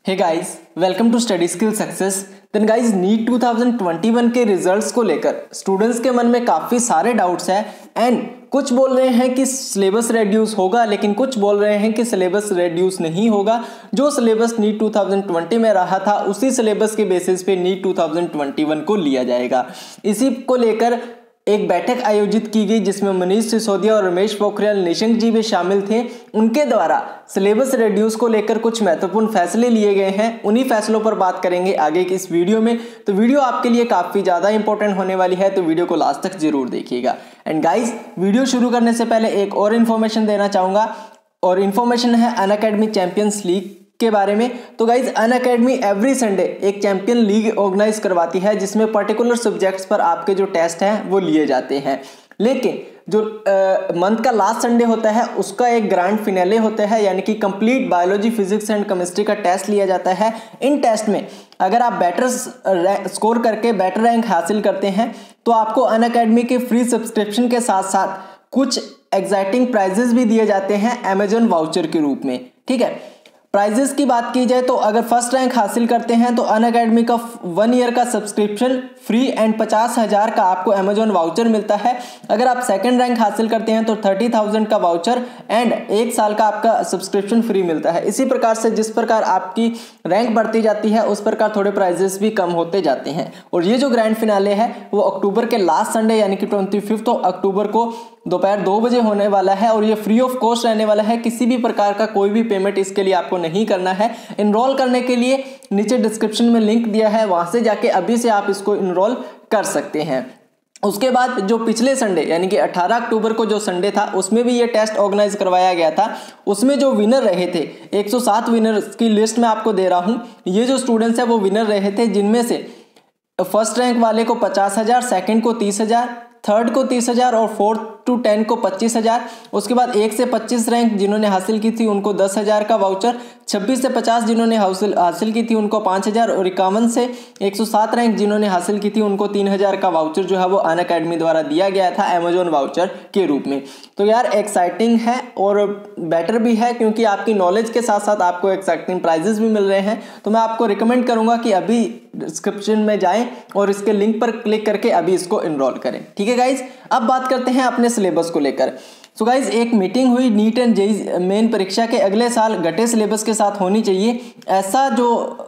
Hey guys, welcome to study skill success. Then guys, NEET 2021 के results को लेकर students के मन में काफ़ी सारे डाउट्स हैं एंड कुछ बोल रहे हैं कि सिलेबस रेड्यूस होगा, लेकिन कुछ बोल रहे हैं कि सिलेबस रेड्यूस नहीं होगा। जो सिलेबस नीट 2020 में रहा था उसी सिलेबस के बेसिस पे नीट 2021 को लिया जाएगा। इसी को लेकर एक बैठक आयोजित की गई जिसमें मनीष सिसोदिया और रमेश पोखरियाल निशंक जी भी शामिल थे। उनके द्वारा सिलेबस रेड्यूस को लेकर कुछ महत्वपूर्ण फैसले लिए गए हैं। उन्हीं फैसलों पर बात करेंगे आगे की इस वीडियो में। तो वीडियो आपके लिए काफ़ी ज़्यादा इंपॉर्टेंट होने वाली है, तो वीडियो को लास्ट तक जरूर देखिएगा। एंड गाइज, वीडियो शुरू करने से पहले एक और इन्फॉर्मेशन देना चाहूँगा, और इन्फॉर्मेशन है अनअकैडमी चैंपियंस लीग के बारे में। तो गाइज, अनअकैडमी एवरी संडे एक चैंपियन लीग ऑर्गेनाइज करवाती है जिसमें पर्टिकुलर सब्जेक्ट्स पर आपके जो टेस्ट हैं वो लिए जाते हैं। लेकिन जो मंथ का लास्ट संडे होता है उसका एक ग्रैंड फिनाले होता है, यानी कि complete biology, physics and chemistry का टेस्ट लिया जाता है। इन टेस्ट में अगर आप बेटर स्कोर करके बेटर रैंक हासिल करते हैं तो आपको अनअकैडमी के फ्री सब्सक्रिप्शन के साथ साथ कुछ एक्साइटिंग प्राइजेस भी दिए जाते हैं अमेजॉन वाउचर के रूप में। ठीक है, प्राइजेस की बात की जाए तो अगर फर्स्ट रैंक हासिल करते हैं तो अनअकैडमी का 1 ईयर का सब्सक्रिप्शन फ्री एंड 50,000 का आपको अमेजॉन वाउचर मिलता है। अगर आप सेकंड रैंक हासिल करते हैं तो 30,000 का वाउचर एंड 1 साल का आपका सब्सक्रिप्शन फ्री मिलता है। इसी प्रकार से जिस प्रकार आपकी रैंक बढ़ती जाती है उस प्रकार थोड़े प्राइजेस भी कम होते जाते हैं। और ये जो ग्रैंड फिनाले है वो अक्टूबर के लास्ट संडे यानी कि 25 अक्टूबर को दोपहर 2 बजे होने वाला है, और ये फ्री ऑफ कॉस्ट रहने वाला है। किसी भी प्रकार का कोई भी पेमेंट इसके लिए आपको नहीं करना है। इनरोल करने के लिए नीचे डिस्क्रिप्शन में लिंक दिया है, वहां से जाके अभी से आप इसको इनरोल कर सकते हैं। उसके बाद जो पिछले संडे यानी कि 18 अक्टूबर को जो संडे था उसमें भी ये टेस्ट ऑर्गेनाइज करवाया गया था। उसमें जो विनर रहे थे 107 विनर्स की लिस्ट में आपको दे रहा हूं। ये जो स्टूडेंट्स हैं वो विनर रहे थे, जिनमें से फर्स्ट रैंक वाले को 50,000, सेकेंड को 30,000, थर्ड को 30,000 और 4 to 10 को 25,000। उसके बाद 1 से 25 रैंक जिन्होंने हासिल की थी उनको 10,000 का वाउचर, 26 से 50 जिन्होंने हासिल की थी उनको 5,000, और 51 से 107 रैंक जिन्होंने हासिल की थी उनको 3,000 का वाउचर जो है वो अनअकैडमी द्वारा दिया गया था अमेजॉन वाउचर के रूप में। तो यार एक्साइटिंग है और बेटर भी है, क्योंकि आपकी नॉलेज के साथ साथ आपको एक्साइटिंग प्राइजेस भी मिल रहे हैं। तो मैं आपको रिकमेंड करूंगा कि अभी डिस्क्रिप्शन में जाएं और इसके लिंक पर क्लिक करके अभी इसको इनरोल करें। ठीक है गाइज, अब बात करते हैं अपने सिलेबस को लेकर। सो गाइज, एक मीटिंग हुई नीट एंड जेईई मेन परीक्षा के अगले साल घटे सिलेबस के साथ होनी चाहिए, ऐसा जो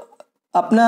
अपना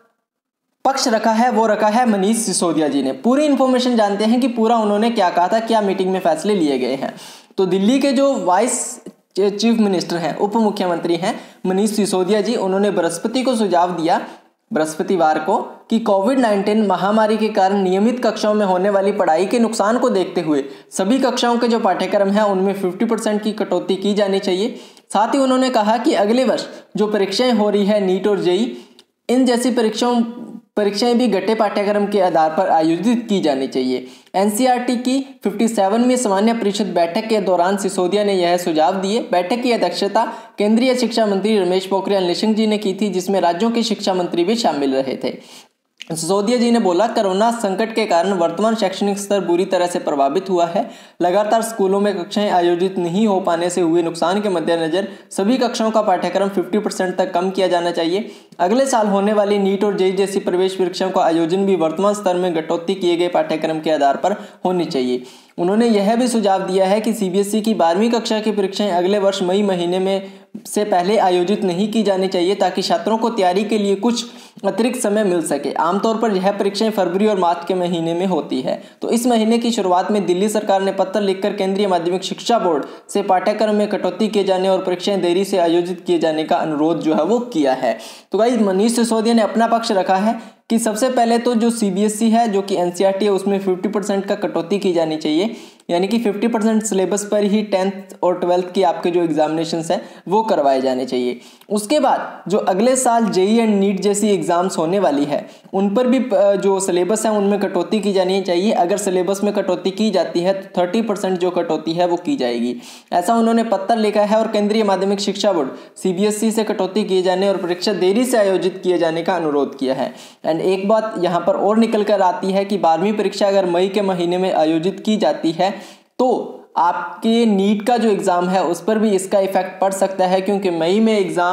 पक्ष रखा है वो रखा है मनीष सिसोदिया जी ने। पूरी इंफॉर्मेशन जानते हैं कि पूरा उन्होंने क्या कहा था, क्या मीटिंग में फैसले लिए गए हैं। तो दिल्ली के जो वाइस चीफ मिनिस्टर हैं, उप मुख्यमंत्री हैं मनीष सिसोदिया जी, उन्होंने बृहस्पति को सुझाव दिया, बृहस्पतिवार को, कि कोविड-19 महामारी के कारण नियमित कक्षाओं में होने वाली पढ़ाई के नुकसान को देखते हुए सभी कक्षाओं के जो पाठ्यक्रम हैं उनमें 50% की कटौती की जानी चाहिए। साथ ही उन्होंने कहा कि अगले वर्ष जो परीक्षाएं हो रही है नीट और जेईई, इन जैसी परीक्षाएं भी घटे पाठ्यक्रम के आधार पर आयोजित की जानी चाहिए। एनसीईआरटी की 57वीं सामान्य परिषद बैठक के दौरान सिसोदिया ने यह सुझाव दिए। बैठक की अध्यक्षता केंद्रीय शिक्षा मंत्री रमेश पोखरियाल निशंक जी ने की थी, जिसमें राज्यों के शिक्षा मंत्री भी शामिल रहे थे। सिसोदिया जी ने बोला, कोरोना संकट के कारण वर्तमान शैक्षणिक स्तर बुरी तरह से प्रभावित हुआ है। लगातार स्कूलों में कक्षाएं आयोजित नहीं हो पाने से हुए नुकसान के मद्देनजर सभी कक्षाओं का पाठ्यक्रम 50% तक कम किया जाना चाहिए। अगले साल होने वाली नीट और जेईई जैसी प्रवेश परीक्षाओं का आयोजन भी वर्तमान स्तर में कटौती किए गए पाठ्यक्रम के आधार पर होनी चाहिए। उन्होंने यह भी सुझाव दिया है कि सीबीएसई की 12वीं कक्षा की परीक्षाएं अगले वर्ष मई महीने में से पहले आयोजित नहीं की जानी चाहिए, ताकि छात्रों को तैयारी के लिए कुछ अतिरिक्त समय मिल सके। आमतौर पर यह परीक्षाएं फरवरी और मार्च के महीने में होती है। तो इस महीने की शुरुआत में दिल्ली सरकार ने पत्र लिखकर केंद्रीय माध्यमिक शिक्षा बोर्ड से पाठ्यक्रम में कटौती किए जाने और परीक्षाएं देरी से आयोजित किए जाने का अनुरोध जो है वो किया है। तो गाइस, मनीष सिसोदिया ने अपना पक्ष रखा है कि सबसे पहले तो जो सीबीएसई है, जो कि एनसीईआरटी है, उसमें 50% का कटौती की जानी चाहिए, यानी कि 50% सिलेबस पर ही 10th और 12th की आपके जो एग्जामिनेशंस हैं वो करवाए जाने चाहिए। उसके बाद जो अगले साल जेईई एंड नीट जैसी एग्जाम्स होने वाली है उन पर भी जो सिलेबस है उनमें कटौती की जानी चाहिए। अगर सिलेबस में कटौती की जाती है तो 30% जो कटौती है वो की जाएगी, ऐसा उन्होंने पत्र लिखा है। और केंद्रीय माध्यमिक शिक्षा बोर्ड सीबीएसई से कटौती किए जाने और परीक्षा देरी से आयोजित किए जाने का अनुरोध किया है। एंड एक बात यहाँ पर और निकल कर आती है कि 12वीं परीक्षा अगर मई के महीने में आयोजित की जाती है तो आपके नीट का जो एग्ज़ाम है उस पर भी इसका इफेक्ट पड़ सकता है, क्योंकि मई में एग्ज़ाम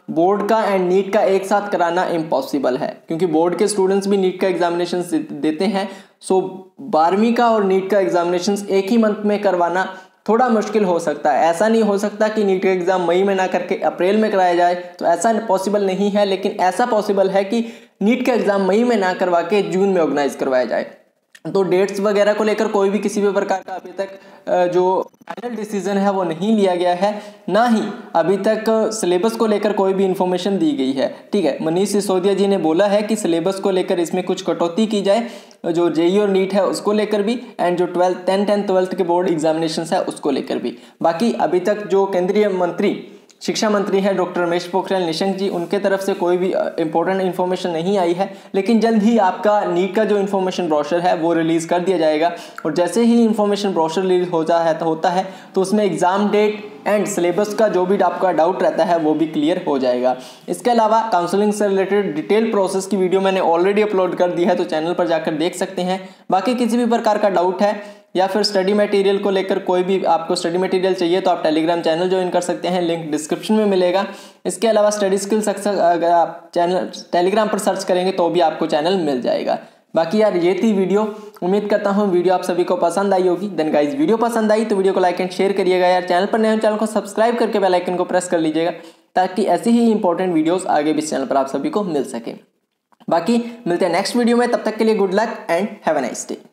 बोर्ड का एंड नीट का एक साथ कराना इम्पॉसिबल है, क्योंकि बोर्ड के स्टूडेंट्स भी नीट का एग्जामिनेशन देते हैं। सो 12वीं का और नीट का एग्जामिनेशन एक ही मंथ में करवाना थोड़ा मुश्किल हो सकता है। ऐसा नहीं हो सकता कि नीट का एग्ज़ाम मई में ना करके अप्रैल में कराया जाए, तो ऐसा पॉसिबल नहीं है, लेकिन ऐसा पॉसिबल है कि नीट का एग्ज़ाम मई में ना करवा के जून में ऑर्गेनाइज करवाया जाए। तो डेट्स वगैरह को लेकर कोई भी किसी भी प्रकार का अभी तक जो फाइनल डिसीजन है वो नहीं लिया गया है, ना ही अभी तक सिलेबस को लेकर कोई भी इंफॉर्मेशन दी गई है। ठीक है, मनीष सिसोदिया जी ने बोला है कि सिलेबस को लेकर इसमें कुछ कटौती की जाए, जो जेईई और नीट है उसको लेकर भी, एंड जो 10th के बोर्ड एग्जामिनेशन है उसको लेकर भी। बाकी अभी तक जो केंद्रीय मंत्री शिक्षा मंत्री हैं डॉक्टर रमेश पोखरियाल निशंक जी, उनके तरफ से कोई भी इंपॉर्टेंट इन्फॉर्मेशन नहीं आई है, लेकिन जल्द ही आपका नीट का जो इन्फॉर्मेशन ब्रोशर है वो रिलीज़ कर दिया जाएगा। और जैसे ही इन्फॉर्मेशन ब्रोशर रिलीज होता है तो उसमें एग्ज़ाम डेट एंड सिलेबस का जो भी आपका डाउट रहता है वो भी क्लियर हो जाएगा। इसके अलावा काउंसलिंग से रिलेटेड डिटेल प्रोसेस की वीडियो मैंने ऑलरेडी अपलोड कर दी है, तो चैनल पर जाकर देख सकते हैं। बाकी किसी भी प्रकार का डाउट है या फिर स्टडी मटेरियल को लेकर कोई भी आपको स्टडी मटेरियल चाहिए तो आप टेलीग्राम चैनल ज्वाइन कर सकते हैं, लिंक डिस्क्रिप्शन में मिलेगा। इसके अलावा स्टडी स्किल सक्सेस अगर आप चैनल टेलीग्राम पर सर्च करेंगे तो भी आपको चैनल मिल जाएगा। बाकी यार ये थी वीडियो, उम्मीद करता हूँ वीडियो आप सभी को पसंद आई होगी। देन गाइज वीडियो पसंद आई तो वीडियो को लाइक एंड शेयर करिएगा यार। चैनल पर नए चैनल को सब्सक्राइब करके बेल आइकन को प्रेस कर लीजिएगा, ताकि ऐसी ही इंपॉर्टेंट वीडियोस आगे भी इस चैनल पर आप सभी को मिल सके। बाकी मिलते हैं नेक्स्ट वीडियो में, तब तक के लिए good luck and have a nice day.